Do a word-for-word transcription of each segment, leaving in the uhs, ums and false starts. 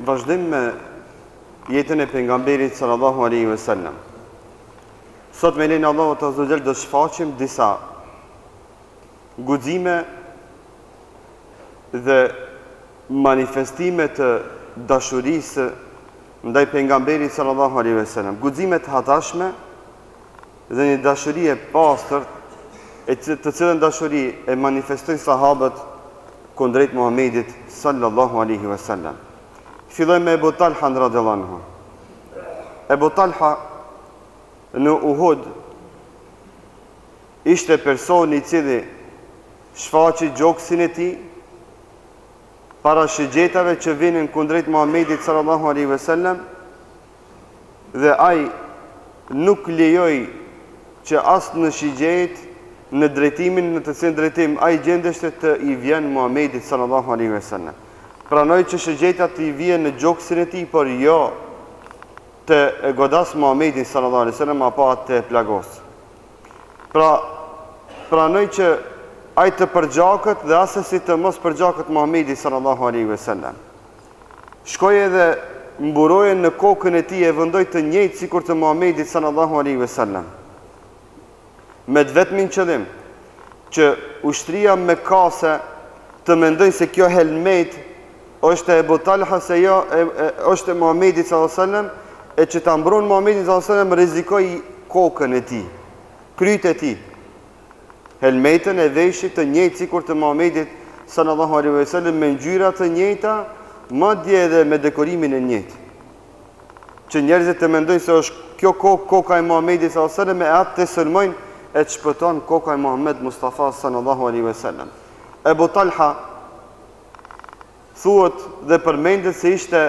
vazhdim me jetën e pejgamberit sallallahu alaihi wasallam. Sot me lenin Allahu të Azogjel do shfaqim disa guxime dhe manifestime të dashurisë ndaj pejgamberit sallallahu alaihi wasallam. Guxime të hatashme dhe një dashuri e pastër, e të cilën dashuri e manifestojnë sahabët kundrejt Muhamedit sallallahu alaihi wasallam. Fillojmë me Ebu Talha radhiyallahu anhu. Ebu Talha në Uhud ishte personi i cili shfaqi gjoksin e tij para shigjetave që vinin kundrejt Muhamedit sallallahu alaihi wasallam, dhe ai nuk lejoi që as në shigjet, në drejtimin në të cilin drejtim ai gjendeshte të i vjen Muhamedit sallallahu alaihi wasallam. Pranoi që shigjeta të i vjen në gjoksin e tij, por jo të e godas Muhamedit sallallahu alaihi wasallam apo atë të plagos. Pra, pranoi që ai të përgjakët dhe asesi të mos përgjakët Muhamedit sallallahu alaihi wasallam. Shkoi edhe mburoje në kokën e tij, e vendoi të njëjtë sikur të Muhamedit sallallahu alaihi wasallam, me të vetmin qëllim që ushtria me kase të mendojnë se kjo helmet është e Ebu Talha, se jo e, e, është e Muhamedit sallallahu alaihi wasallam, e që ta mbron Muhamedit sallallahu alaihi wasallam rrezikoi kokën e tij, kryt e tij. Helmetën e veshit të njëjtë sikur të Muhamedit sallallahu alaihi wasallam, me ngjyra të njëjta, madje edhe me dekorimin e njëjtë. Që njerëzit të mendojnë se është kjo kokë koka e Muhamedit sallallahu alaihi wasallam, e atë të sulmojnë e të shpëton koka e Muhammed Mustafa sallallahu alaihi wasallam. Ebu Talha thuhet dhe përmendet se ishte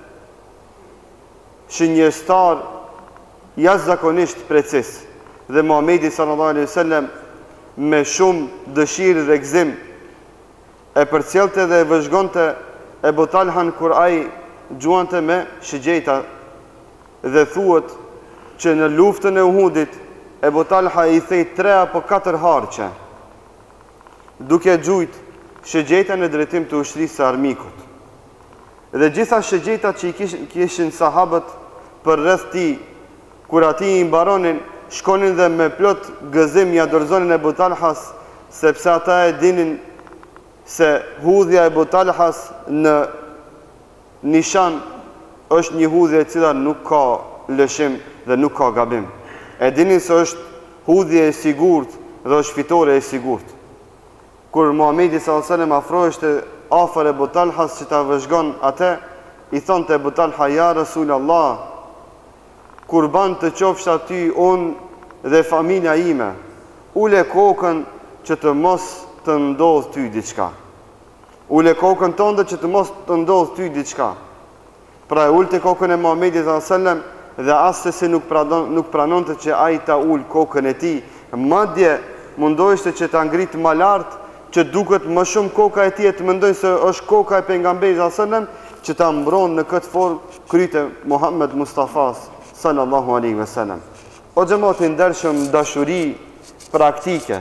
shënjestar jashtëzakonisht precis, dhe Muhamedi sallallahu alaihi wasallam me shumë dëshirë dhe gëzim e përcjellte dhe e vëzhgonte Ebu Talhan kur ai gjuante me shigjeta, dhe thuhet që në luftën e Uhudit Ebu Talha i thej tre apo katër harqe, duke gjujt shigjeta në drejtim të ushtrisë së armikut. Dhe gjitha shigjeta që i kishin, kishin sahabët për rreth tij, kur ati i mbaronin, shkonin dhe me plot gëzim ja dorëzonin Ebu Talhas, sepse ata e dinin se hudhja e Ebu Talhas në nishan është një hudhje e cila nuk ka lëshim dhe nuk ka gabim. E dinin se është hudhje e sigurt dhe është fitore e sigurt. Kur Muhamedi sallallahu alaihi wasallam afroheshte afër Ebu Talhas që ta vëzhgon atë, i thonte Ebu Talha: ja Rasulullah, kurban të qofsh aty unë dhe familja ime, ule kokën që të mos të ndodh ty diçka. Ule kokën tënde që të mos të ndodh ty diçka. Pra e ulte kokën e Muhamedit sallallahu alaihi wasallam, dhe asë se nuk, pranon, nuk pranonte që ai ta ul kokën e tij, madje mundoheshte që ta ngrit më lart, që duket më shumë koka e tij, të mendojnë se është koka e pejgamberit sallallahu alaihi wasallam, që ta mbron në këtë formë kryte Muhammed Mustafa sallallahu alaihi wasallam. O xhamati ndershëm, dashuri praktike,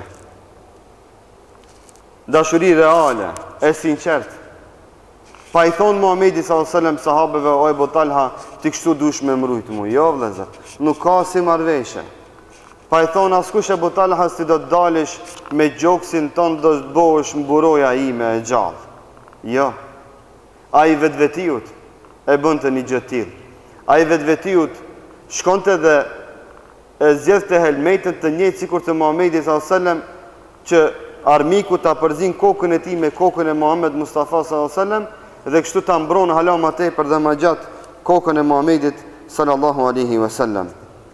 dashuri reale, e sinqert. Pa i thonë Muhamedi sallallahu alaihi wasallam sahabeve: o Ebu Talha, ti kështu dush me mbrujt mu. Jo vëllezër, nuk ka si marrveshje. Pa i thonë askush Ebu Talha si do të dalish me gjoksin ton, do të bëhesh mburoja ime e gjallë. Jo. Ai vetvetiut e bënte një gjë të tillë. Ai vetvetiut shkonte dhe e zgjedhte helmetën të njëjtë sikur të Muhamedi sallallahu alaihi wasallam, që armiku ta përzin kokën e tij me kokën e Muhammed Mustafa sallallahu alaihi wasallam, dhe kështu ta mbron hala më tepër dhe më gjatë kokën e Muhamedit sallallahu alaihi wasallam.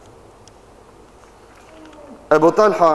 Ebu Talha,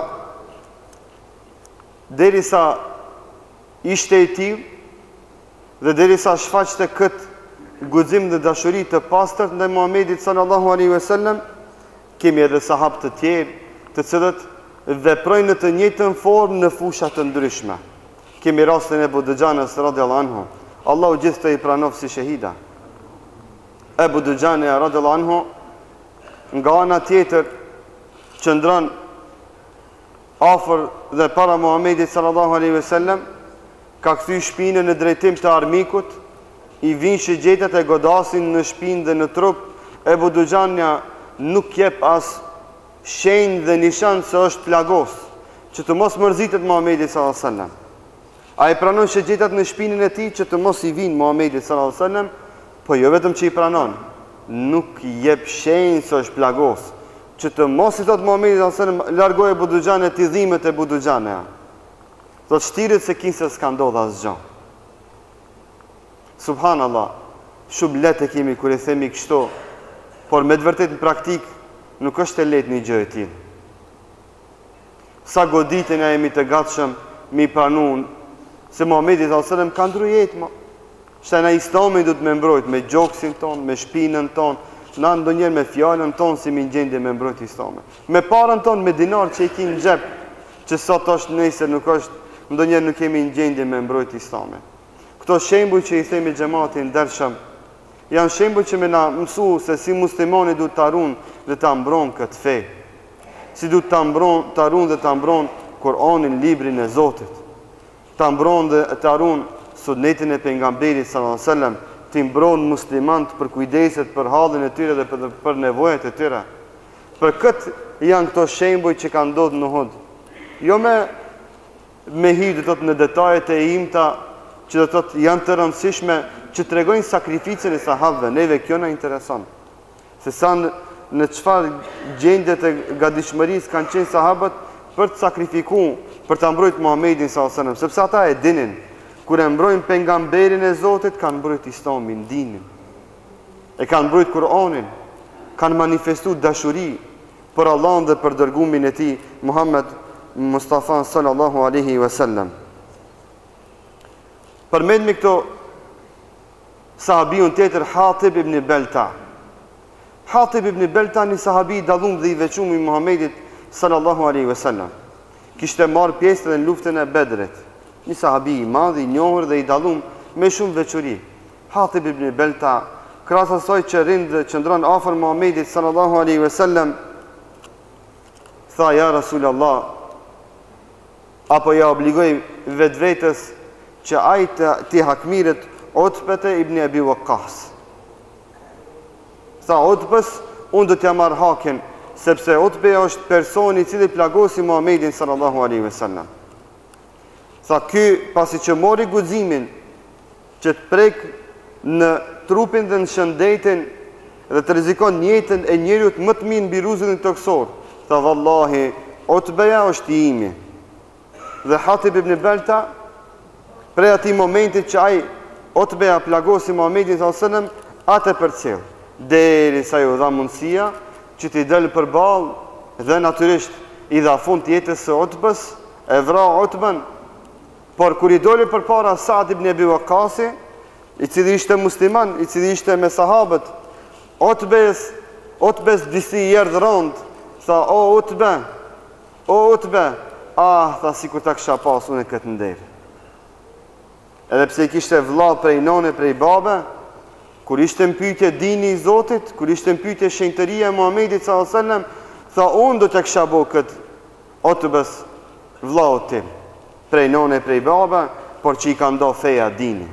derisa ishte i tillë dhe derisa shfaqte këtë guxim dhe dashuri të pastërt ndaj Muhamedit sallallahu alaihi wasallam, kemi edhe sahabë të tjerë të cilët veprojnë në të njëjtën formë në fusha të ndryshme. Kemi rastin e Ebu Duxhanës radhiyallahu anhu. Allahu gjithë të i pranof si shahida. Ebu Duxhani radhiyallahu anhu, nga ana tjetër, qëndron afër dhe para Muhamedit sallallahu alaihi wasallam, ka kthy shpinën në drejtim të armikut, i vinë shigjetet e godasin në shpinë dhe në trup, Ebu Dujania nuk jep as shenjë dhe nishan se është plagos, që të mos mërzitet Muhamedi sallallahu alaihi wasallam. A i pranon shigjetet në shpinën e tij që të mos i vinë Muhamedi sallallahu alaihi wasallam, po jo vetëm që i pranon, nuk jep shenjë se është plagos, që të mos i thot Muhamedi sallallahu alaihi wasallam largoj Ebu Dujania ti dhimbet e Ebu Dujania. Thot shtirit se kinë se s'ka ndodhë asgjë. Subhanallah, shumë letë e kemi kër i themi kështu, por me të vërtet në praktik nuk është e letë një gjë e tillë. Sa goditën e jemi të gatshëm mi pranun se Muhamedi sallallahu alaihi wasallam ka ndru jetë ma. Shta na Islamin du të me mbrojt me gjoksin ton, me shpinën ton, na ndonjëherë me fjallën ton si mi gjendje me mbrojt Islamin. Me parën ton, me dinar që i kim në gjep, që sot është nesër nuk është, ndonjëherë nuk kemi në gjendje me mbrojt Islamin. Këto shembuj që i themi xhamatin ndershëm, janë shembuj që me na mësu se si muslimani du të arun dhe të mbron këtë fe. Si du të mbron, të arun dhe të mbron Kur'anin, librin e Zotit. Të mbron dhe të arun sunetin e pejgamberit sallallahu alaihi wasallam, të mbron muslimant për kujdeset për hallin e tyre dhe për, për nevojat e tyre. Për këtë janë këto shembuj që kanë ndodhur në Uhud. Jo me me hyrë do të në detajet e imta që do të janë të rëndësishme që të regojnë sakrificën e sahabëve, neve kjo në intereson. Se sa në, në qëfar gjendjet e gatishmërisë kanë qenë sahabët për të sakrifiku, për të mbrojt Muhamedin sallallahu alaihi wasallam, sepse ata e dinin, kur e mbrojnë pejgamberin e Zotit, kanë mbrojt Islamin, dinin. E kanë mbrojt Kur'anin, kanë manifestu dashuri për Allahun dhe për dërgumin e tij, Muhammed Mustafa sallallahu alaihi wasallam. Përmendmi këto sahabiun tjetër Hatib ibn Belta. Hatib ibn Belta një sahabi i dallum dhe i veçum i Muhamedit sallallahu alaihi wasallam. Kishte marrë pjesë edhe në luftën e Bedrit. Një sahabi i madh, i njohur dhe i dallum me shumë veçuri. Hatib ibn Belta, krahas asaj që rind dhe qëndron afër Muhamedit sallallahu alaihi wasallam, tha ja Rasulullah, apo ja obligoj vetvetes që ai ti hakmiret Utbete ibn Abi Waqqas. Tha Utbes, unë do t'ja marr hakin, sepse Utbe është personi i cili plagosi Muhamedin sallallahu alaihi wasallam. Tha ky pasi që mori guximin që të prek në trupin dhe në shëndetin dhe të rrezikon jetën e njeriut më të mirë mbi rruzën toksor. Tha vallahi, Utbeja është i imi. Dhe Hatib ibn Belta, prej ati momentit që ai Utbeja plagosi Muhamedin sallallahu alaihi wasallam, atë përcjell, deri sa ju dha mundësia që t'i del përballë dhe natyrisht i dha fund jetës së Utbes, e vra Utben, por kur i doli përpara Sa'd ibn Abi Waqqasi, i cili ishte musliman, i cili ishte me sahabët, Utbes, Utbes disi erdh rond, tha o Utbe, o Utbe, ah, tha sikur ta kisha pas unë këtë nder. Edhe pse i kishte vëlla prej none, prej babe, kur ishte në pyetje dini i Zotit, kur ishte në pyetje shenjtëria e Muhamedit sallallahu alaihi wasallam, tha unë do të kisha bë këtë Utbes vëllau tim, prej none, prej babe, por që i ka ndo feja dini.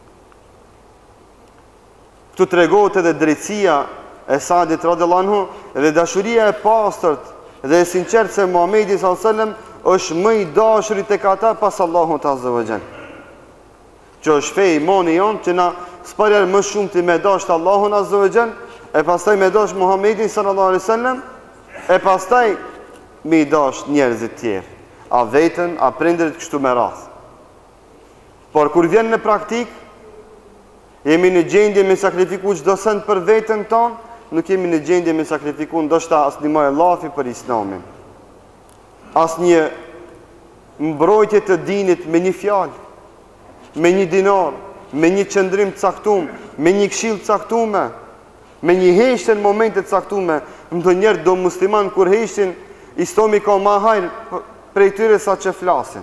Këtu tregohet edhe drejtësia e Sa'dit radhiyallahu anhu dhe dashuria e pastërt dhe e sinqertë se Muhamedi sallallahu alaihi wasallam është më i dashuri tek ata pas Allahut azza wa jall. Që është fe imani jonë që na s'parjer më shumë të me dasht Allahun azza wa jall, e pastaj me dasht Muhamedin sallallahu alaihi wasallam, e pastaj me i dasht njerëzit tjerë, a vetën, a prindërit kështu me radhë. Por kur vjen në praktik, jemi në gjendje me sakrifiku çdo send për veten tonë, nuk jemi në gjendje me sakrifiku ndoshta as një mëj lafi për Islamin. As një mbrojtje të dinit me një fjalë, me një dinar, me një qëndrim të caktuar, me një këshill të caktuar, me një heshtje në momente të caktuar. Ndonjëherë do musliman kur heshin, Islami ka më hajër prej tyre sa që flasin.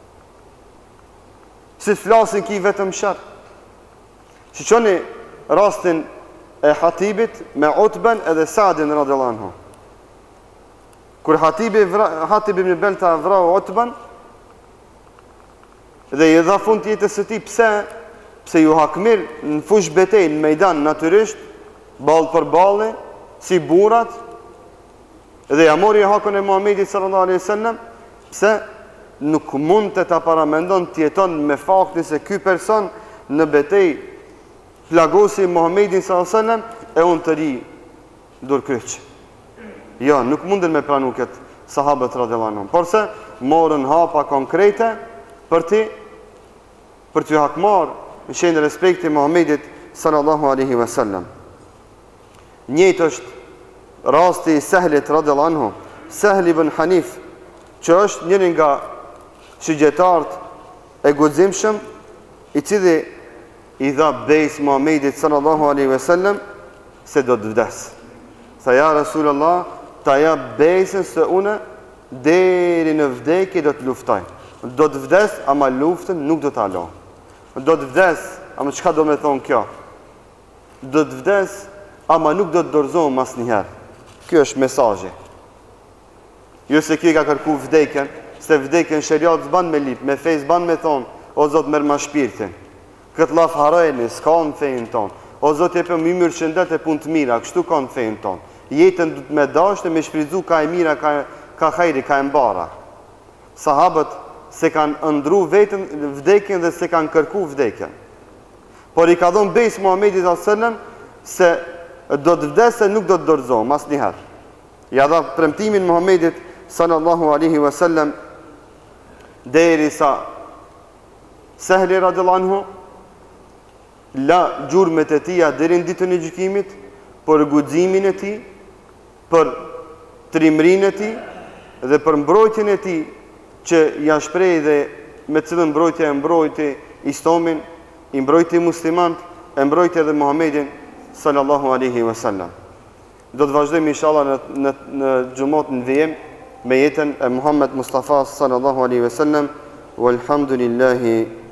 Si të flasin ki vetëm shërë. Shiqoni rastin e Hatibit me Utben edhe Sa'din radhiyallahu anhu. Kur Hatibi vra, Hatib ibn Belta vrau Utben dhe i dha fund jetës së tij, pse pse ju hakmir në fush betej, në mejdan natyrisht, ballë për ballë, si burrat, dhe ja mori hakun e Muhamedit sallallahu alaihi wasallam, pse nuk mund të ta paramendon të jeton me faktin se ky person në betej plagosi Muhamedit sallallahu alaihi wasallam e unë të ri dur kryq. Jo, nuk mundën me pranu këtë sahabët radhiyallahu anhum, por se morën hapa konkrete për ti për të hakmar në shenjë respekti Muhamedit sallallahu alaihi wasallam. Njëjtë është rasti i Sehlit radhiyallahu anhu, Sehl ibn Hanif, që është njëri nga shigjetarët e guximshëm, i cili i dha bejs Muhamedit sallallahu alaihi wasallam se do të vdes. Sa ja Rasulullah, ta ja bejsën se une deri në vdekje do të luftoj. Do të vdes, ama luftën nuk do të alo. Do të vdes, ama çka do me thonë kjo? Do të vdes, ama nuk do të dorëzohem asnjëherë. Kjo është mesazhi. Jo se kjo ka kërku vdekjen, se vdekjen sheriat s'ban me lip, me fej s'ban me thonë, o Zot merr ma shpirtin. Këtë laf harojeni, s'ka në fejnë tonë. O Zot jepë më mirë shëndet e punë të mira, kështu ka në fejnë tonë. Jetën du të me dashtë, me shfridzu ka e mira, ka, ka hajri, ka e mbara. Sahabët se kanë ëndru vetën vdekjen dhe se kanë kërku vdekjen. Por i ka dhonë bejs Muhamedit sallallahu alaihi wasallam se do të vdesë nuk do të dorëzohem asnjëherë. Ja dha premtimin Muhamedit sallallahu alaihi wasallam derisa Sehli radhiyallahu anhu la gjurmet e tija deri në ditën e gjykimit për guximin e tij, për trimrin e tij dhe për mbrojtjen e tij që ja shpreh dhe me cilën mbrojtje e mbrojti Islamin, i mbrojti muslimanët, e mbrojti edhe Muhamedit sallallahu alaihi wasallam. Do të vazhdojmë inshallah në në, në xhumat në vijim me jetën e Muhammed Mustafa sallallahu alaihi wasallam. Walhamdulillahi